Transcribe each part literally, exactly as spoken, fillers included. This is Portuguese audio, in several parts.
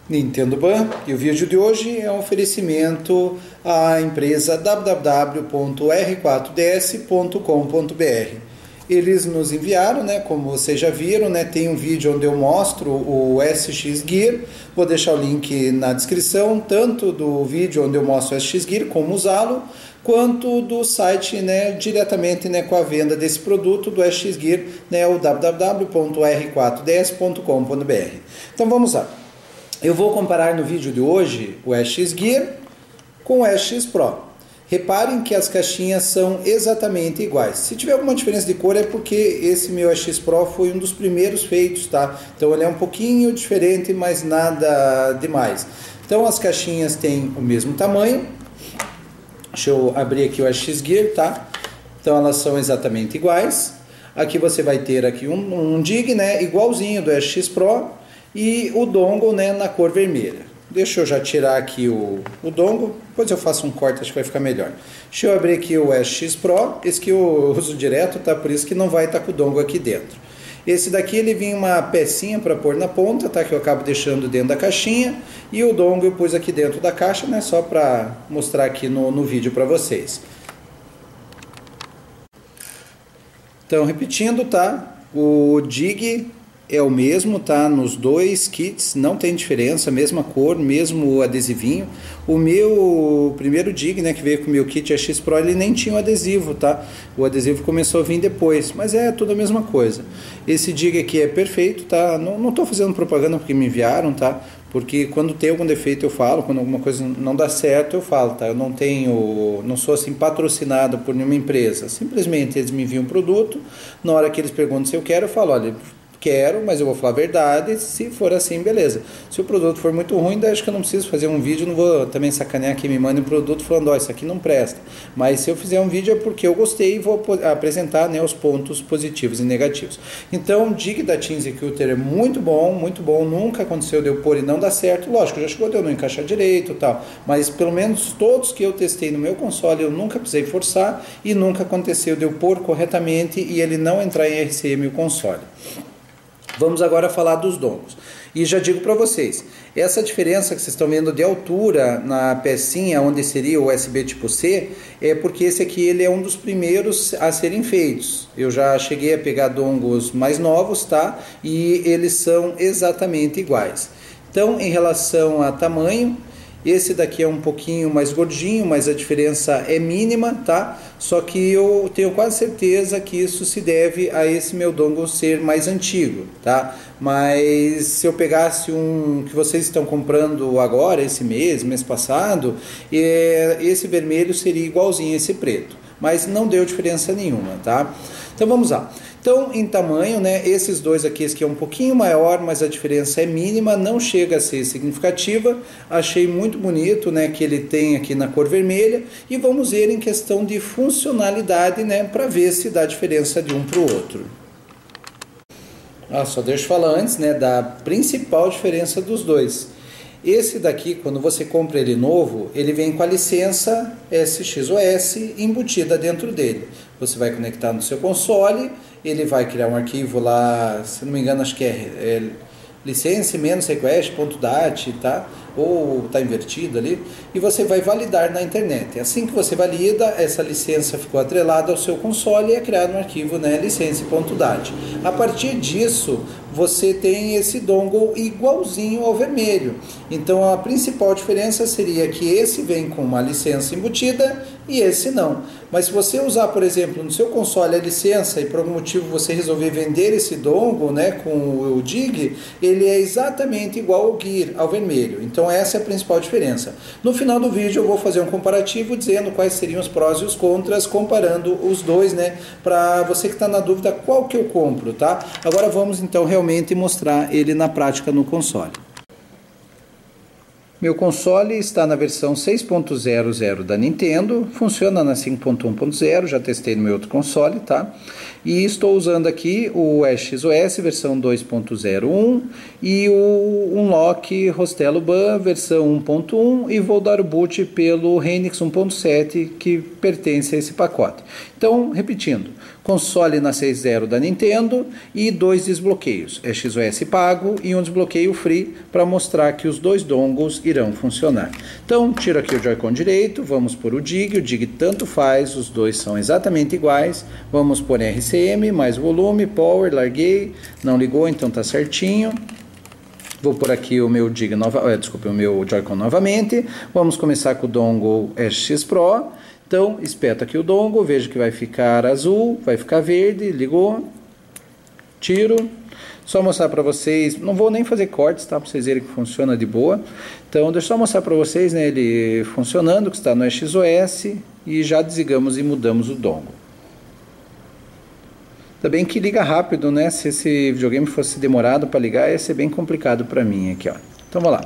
Nintendo Ban, e o vídeo de hoje é um oferecimento à empresa w w w ponto r quatro d s ponto com ponto b r. Eles nos enviaram, né, como vocês já viram, né, tem um vídeo onde eu mostro o S X Gear, vou deixar o link na descrição, tanto do vídeo onde eu mostro o S X Gear, como usá-lo, quanto do site, né, diretamente, né, com a venda desse produto do S X Gear, né, o w w w ponto r quatro d s ponto com ponto b r. Então vamos lá. Eu vou comparar no vídeo de hoje o S X Gear com o S X Pro. Reparem que as caixinhas são exatamente iguais. Se tiver alguma diferença de cor é porque esse meu S X Pro foi um dos primeiros feitos, tá? Então ele é um pouquinho diferente, mas nada demais. Então as caixinhas têm o mesmo tamanho. Deixa eu abrir aqui o S X Gear, tá? Então elas são exatamente iguais. Aqui você vai ter aqui um, um dig, né, igualzinho do S X Pro. E o dongle, né, na cor vermelha. Deixa eu já tirar aqui o, o dongle, depois eu faço um corte, acho que vai ficar melhor. Deixa eu abrir aqui o S X Pro, esse que eu uso direto, tá? Por isso que não vai estar com o dongle aqui dentro. Esse daqui ele vinha uma pecinha para pôr na ponta, tá? Que eu acabo deixando dentro da caixinha. E o dongle eu pus aqui dentro da caixa, né? Só para mostrar aqui no, no vídeo para vocês. Então, repetindo, tá? O dig é o mesmo, tá? Nos dois kits, não tem diferença, mesma cor, mesmo adesivinho. O meu primeiro dig, né, que veio com o meu kit S X Pro, ele nem tinha o adesivo, tá? O adesivo começou a vir depois, mas é tudo a mesma coisa. Esse dig aqui é perfeito, tá? Não, não tô fazendo propaganda porque me enviaram, tá? Porque quando tem algum defeito eu falo, quando alguma coisa não dá certo eu falo, tá? Eu não tenho, não sou assim patrocinado por nenhuma empresa. Simplesmente eles me enviam um produto, na hora que eles perguntam se eu quero, eu falo, olha, quero, mas eu vou falar a verdade, se for assim, beleza. Se o produto for muito ruim, daí acho que eu não preciso fazer um vídeo, não vou também sacanear quem me manda um produto falando, ó, oh, isso aqui não presta. Mas se eu fizer um vídeo é porque eu gostei e vou apresentar, né, os pontos positivos e negativos. Então, o dig da Team Executor é muito bom, muito bom, nunca aconteceu de eu pôr e não dar certo, lógico, já chegou de eu não encaixar direito e tal, mas pelo menos todos que eu testei no meu console, eu nunca precisei forçar e nunca aconteceu de eu pôr corretamente e ele não entrar em R C M o console. Vamos agora falar dos dongles. E já digo para vocês, essa diferença que vocês estão vendo de altura na pecinha onde seria o U S B tipo C, é porque esse aqui ele é um dos primeiros a serem feitos. Eu já cheguei a pegar dongles mais novos, tá? E eles são exatamente iguais. Então, em relação a tamanho, esse daqui é um pouquinho mais gordinho, mas a diferença é mínima, tá? Só que eu tenho quase certeza que isso se deve a esse meu dongle ser mais antigo, tá? Mas se eu pegasse um que vocês estão comprando agora, esse mês, mês passado, esse vermelho seria igualzinho a esse preto. Mas não deu diferença nenhuma, tá? Então vamos lá. Então, em tamanho, né, esses dois aqui, esse aqui é um pouquinho maior, mas a diferença é mínima, não chega a ser significativa. Achei muito bonito, né, que ele tem aqui na cor vermelha. E vamos ver em questão de funcionalidade, né, para ver se dá diferença de um para o outro. Ah, só deixa eu falar antes, né, da principal diferença dos dois. Esse daqui, quando você compra ele novo, ele vem com a licença S X O S embutida dentro dele. Você vai conectar no seu console, ele vai criar um arquivo lá, se não me engano, acho que é, é licença menos request.dat, tá? Ou está invertido ali, e você vai validar na internet. Assim que você valida, essa licença ficou atrelada ao seu console e é criado um arquivo, né, licença.dat. A partir disso, você tem esse dongle igualzinho ao vermelho. Então a principal diferença seria que esse vem com uma licença embutida e esse não. Mas se você usar, por exemplo, no seu console a licença e por algum motivo você resolver vender esse dongle, né, com o dig, ele é exatamente igual ao Gear, ao vermelho. Então essa é a principal diferença. No final do vídeo eu vou fazer um comparativo dizendo quais seriam os prós e os contras, comparando os dois, né, para você que está na dúvida qual que eu compro, tá? Agora vamos então realmente mostrar ele na prática no console. Meu console está na versão seis ponto zero zero da Nintendo, funciona na cinco ponto um ponto zero, já testei no meu outro console, tá? E estou usando aqui o S X O S versão dois ponto zero um e o Unlock Rostelo Ban versão um ponto um e vou dar o boot pelo Hynix um ponto sete que pertence a esse pacote. Então, repetindo, console na seis ponto zero da Nintendo e dois desbloqueios, é X O S pago e um desbloqueio free para mostrar que os dois dongles irão funcionar. Então, tiro aqui o Joy-Con direito, vamos por o D I G, o D I G tanto faz, os dois são exatamente iguais, vamos por R C M, mais volume, power, larguei, não ligou, então tá certinho. Vou por aqui o meu D I G nova, é, desculpe, o meu Joy-Con novamente, vamos começar com o dongle S X Pro. Então, espeto aqui o dongle, vejo que vai ficar azul, vai ficar verde, ligou, tiro. Só mostrar para vocês, não vou nem fazer cortes, tá? Para vocês verem que funciona de boa. Então, deixa eu só mostrar para vocês, né, ele funcionando, que está no X O S, e já desligamos e mudamos o dongle. Tá bem que liga rápido, né? Se esse videogame fosse demorado para ligar, ia ser bem complicado para mim aqui, ó. Então, vamos lá.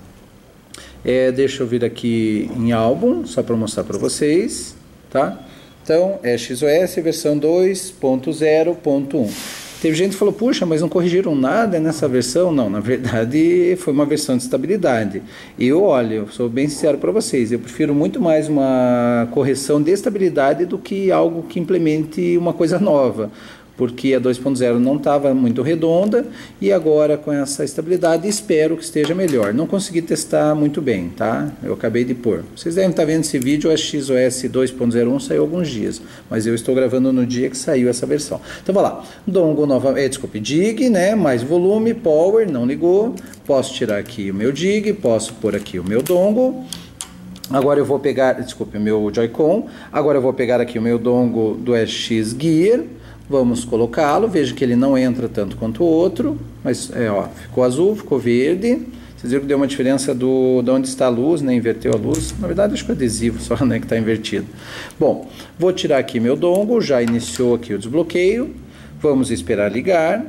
É, deixa eu vir aqui em álbum, só para mostrar para vocês, tá? Então, é X O S versão dois ponto zero ponto um. Teve gente que falou, puxa, mas não corrigiram nada nessa versão? Não, na verdade foi uma versão de estabilidade. Eu, olha, eu sou bem sincero para vocês, eu prefiro muito mais uma correção de estabilidade do que algo que implemente uma coisa nova. Porque a dois ponto zero não estava muito redonda e agora com essa estabilidade espero que esteja melhor. Não consegui testar muito bem, tá? Eu acabei de pôr. Vocês devem estar vendo esse vídeo, a X O S dois ponto zero um saiu há alguns dias, mas eu estou gravando no dia que saiu essa versão. Então vamos lá, dongle nova, é, desculpe, D I G, né? Mais volume, power, não ligou. Posso tirar aqui o meu D I G, posso pôr aqui o meu dongle. Agora eu vou pegar, desculpe, o meu Joy-Con. Agora eu vou pegar aqui o meu dongle do S X Gear. Vamos colocá-lo, veja que ele não entra tanto quanto o outro, mas é, ó, ficou azul, ficou verde. Vocês viram que deu uma diferença do, de onde está a luz, né? Inverteu a luz. Na verdade, acho que é adesivo só, né, que está invertido. Bom, vou tirar aqui meu dongle, já iniciou aqui o desbloqueio. Vamos esperar ligar.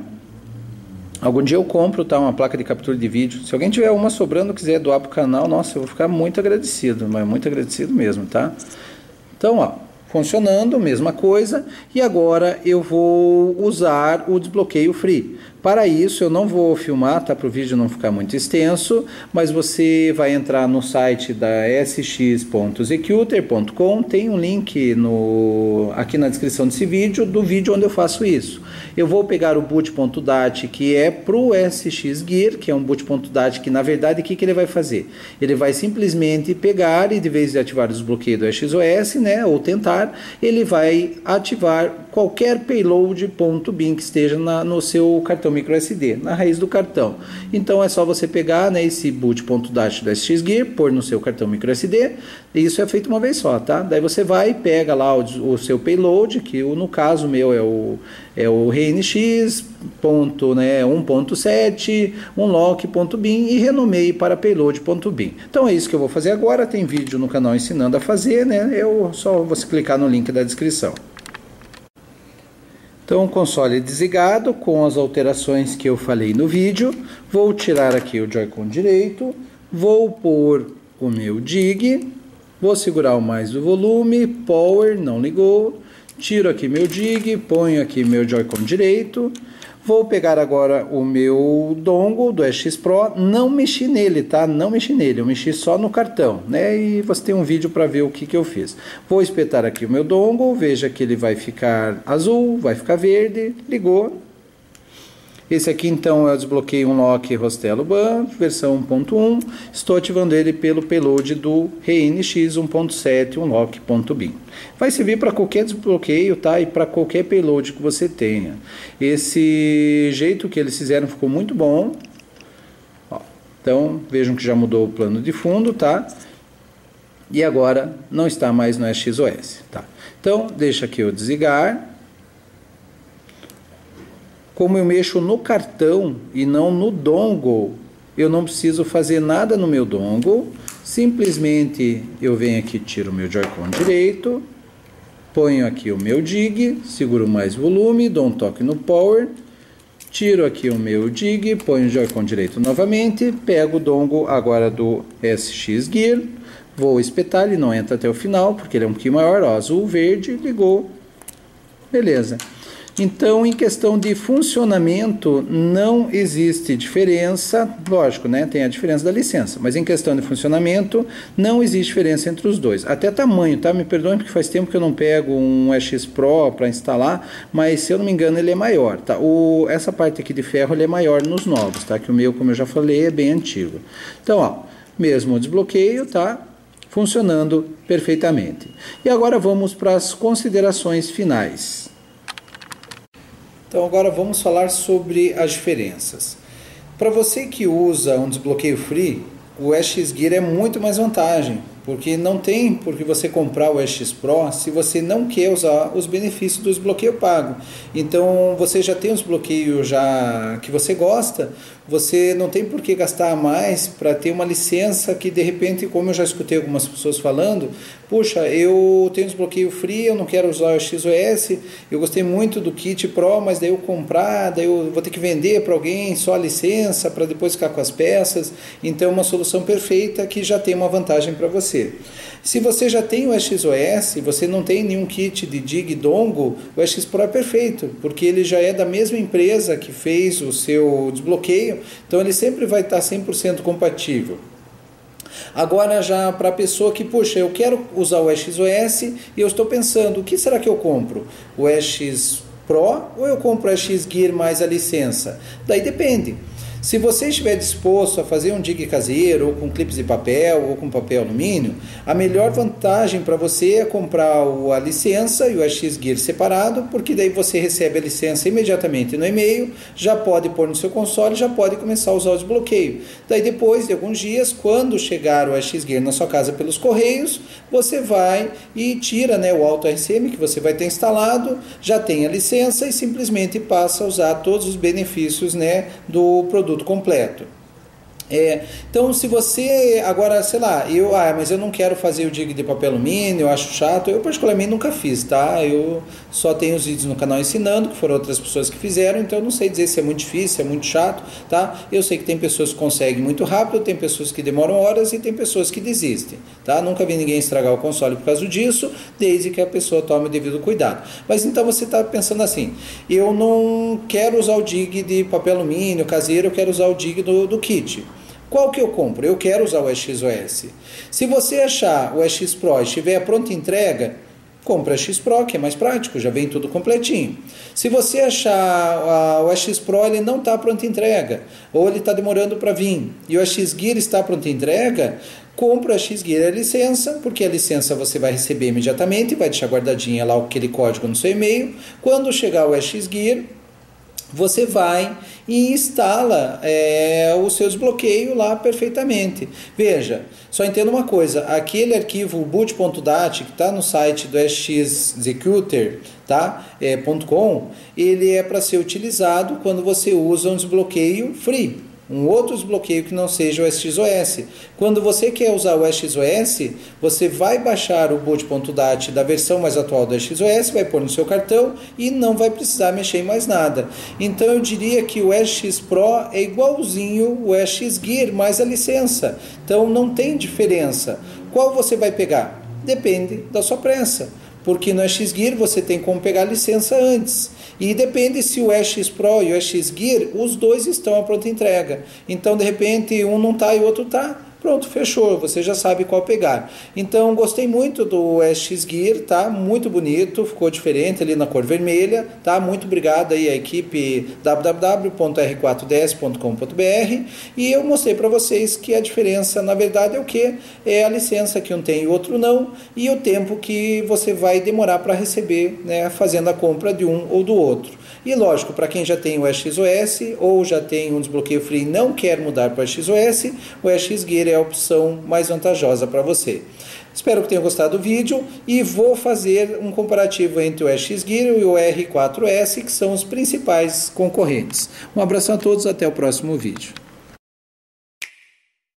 Algum dia eu compro, tá, uma placa de captura de vídeo. Se alguém tiver uma sobrando, quiser doar para o canal, nossa, eu vou ficar muito agradecido, mas muito agradecido mesmo, tá? Então, ó, funcionando, mesma coisa, e agora eu vou usar o desbloqueio free. Para isso eu não vou filmar, tá, para o vídeo não ficar muito extenso, mas você vai entrar no site da s x ponto executor ponto com, tem um link no, aqui na descrição desse vídeo, do vídeo onde eu faço isso. Eu vou pegar o boot.dat, que é para o S X Gear, que é um boot.dat que, na verdade, o que, que ele vai fazer? Ele vai simplesmente pegar e, de vez de ativar o desbloqueio do X O S, né, ou tentar, ele vai ativar qualquer payload.bin que esteja na, no seu cartão microSD, na raiz do cartão. Então, é só você pegar, né, esse boot.dat do S X Gear, pôr no seu cartão microSD, e isso é feito uma vez só, tá? Daí você vai e pega lá o, o seu payload, que no caso meu é o, é o R N X, ponto, né, um ponto sete, unlock.bin e renomeie para payload.bin. Então é isso que eu vou fazer agora, tem vídeo no canal ensinando a fazer, né? Eu só você clicar no link da descrição. Então o console é desligado com as alterações que eu falei no vídeo. Vou tirar aqui o Joy-Con direito, vou pôr o meu D I G, vou segurar o mais do volume, power, não ligou. Tiro aqui meu D I G, ponho aqui meu Joy-Con direito. Vou pegar agora o meu dongle do S X Pro, não mexi nele, tá? Não mexi nele, eu mexi só no cartão, né? E você tem um vídeo para ver o que, que eu fiz. Vou espetar aqui o meu dongle, veja que ele vai ficar azul, vai ficar verde, ligou. Esse aqui então é o desbloqueio Unlock Rostelo Ban, versão um ponto um. Estou ativando ele pelo payload do R N X um ponto sete unlock.bin. Vai servir para qualquer desbloqueio, tá? E para qualquer payload que você tenha. Esse jeito que eles fizeram ficou muito bom. Ó, então vejam que já mudou o plano de fundo, tá? E agora não está mais no X O S, tá? Então deixa aqui eu desligar. Como eu mexo no cartão e não no dongle, eu não preciso fazer nada no meu dongle. Simplesmente eu venho aqui, tiro o meu Joy-Con direito, ponho aqui o meu D I G, seguro mais volume, dou um toque no power, tiro aqui o meu D I G, ponho o Joy-Con direito novamente, pego o dongle agora do S X Gear, vou espetar, ele não entra até o final, porque ele é um pouquinho maior, ó, azul, verde, ligou, beleza. Então, em questão de funcionamento, não existe diferença, lógico, né? Tem a diferença da licença, mas em questão de funcionamento, não existe diferença entre os dois. Até tamanho, tá? Me perdoem porque faz tempo que eu não pego um E X Pro para instalar, mas se eu não me engano ele é maior, tá? O, essa parte aqui de ferro ele é maior nos novos, tá? Que o meu, como eu já falei, é bem antigo. Então, ó, mesmo desbloqueio, tá? Funcionando perfeitamente. E agora vamos para as considerações finais. Então agora vamos falar sobre as diferenças. Para você que usa um desbloqueio free, o E X Gear é muito mais vantagem, porque não tem por que você comprar o E X Pro se você não quer usar os benefícios do desbloqueio pago. Então você já tem os bloqueios já que você gosta, você não tem por que gastar mais para ter uma licença que de repente, como eu já escutei algumas pessoas falando, puxa, eu tenho desbloqueio free, eu não quero usar o X O S, eu gostei muito do kit Pro, mas daí eu comprar, daí eu vou ter que vender para alguém só a licença para depois ficar com as peças. Então é uma solução perfeita que já tem uma vantagem para você. Se você já tem o X O S, você não tem nenhum kit de dig dongle, o E X Pro é perfeito, porque ele já é da mesma empresa que fez o seu desbloqueio, então ele sempre vai estar cem por cento compatível. Agora já para a pessoa que, puxa, eu quero usar o X O S e eu estou pensando, o que será que eu compro? O E X Pro ou eu compro o X Gear mais a licença? Daí depende. Se você estiver disposto a fazer um dig caseiro, ou com clipes de papel, ou com papel alumínio, a melhor vantagem para você é comprar a licença e o X Gear separado, porque daí você recebe a licença imediatamente no e-mail, já pode pôr no seu console, já pode começar a usar o desbloqueio. Daí depois de alguns dias, quando chegar o X Gear na sua casa pelos correios, você vai e tira, né, o Auto R C M que você vai ter instalado, já tem a licença e simplesmente passa a usar todos os benefícios, né, do produto completo. É, então, se você agora, sei lá, eu, ah, mas eu não quero fazer o dig de papel alumínio, eu acho chato, eu particularmente nunca fiz, tá? Eu só tenho os vídeos no canal ensinando, que foram outras pessoas que fizeram, então eu não sei dizer se é muito difícil, se é muito chato, tá? Eu sei que tem pessoas que conseguem muito rápido, tem pessoas que demoram horas e tem pessoas que desistem, tá? Nunca vi ninguém estragar o console por causa disso, desde que a pessoa tome o devido cuidado. Mas então você está pensando assim, eu não quero usar o dig de papel alumínio caseiro, eu quero usar o dig do, do kit. Qual que eu compro? Eu quero usar o X O S. Se você achar o X Pro e estiver a pronta entrega, compra o X Pro, que é mais prático, já vem tudo completinho. Se você achar uh, o X Pro ele não está pronta entrega, ou ele está demorando para vir, e o X Gear está pronta entrega, compra o X Gear a licença, porque a licença você vai receber imediatamente, vai deixar guardadinha lá aquele código no seu e-mail. Quando chegar o X Gear, você vai e instala é, o seu desbloqueio lá perfeitamente. Veja, só entenda uma coisa, aquele arquivo boot.dat que está no site do xexecutor, tá? é, .com, ele é para ser utilizado quando você usa um desbloqueio free. Um outro desbloqueio que não seja o X O S. Quando você quer usar o X O S, você vai baixar o boot.dat da versão mais atual do X O S, vai pôr no seu cartão e não vai precisar mexer em mais nada. Então eu diria que o X Pro é igualzinho o X Gear mais a licença. Então não tem diferença. Qual você vai pegar? Depende da sua pressa. Porque no X Gear você tem como pegar a licença antes. E depende se o X Pro e o X Gear, os dois estão à pronta entrega. Então, de repente, um não está e o outro está. Pronto, fechou, você já sabe qual pegar. Então, gostei muito do X Gear, tá? Muito bonito, ficou diferente ali na cor vermelha, tá? Muito obrigado aí à equipe w w w ponto r quatro d s ponto com ponto b r e eu mostrei para vocês que a diferença, na verdade, é o que? É a licença que um tem e o outro não, e o tempo que você vai demorar para receber, né? Fazendo a compra de um ou do outro. E lógico, para quem já tem o X O S ou já tem um desbloqueio free e não quer mudar para o X O S, o X Gear é a opção mais vantajosa para você. Espero que tenham gostado do vídeo e vou fazer um comparativo entre o X Gear e o R quatro S, que são os principais concorrentes. Um abraço a todos, até o próximo vídeo.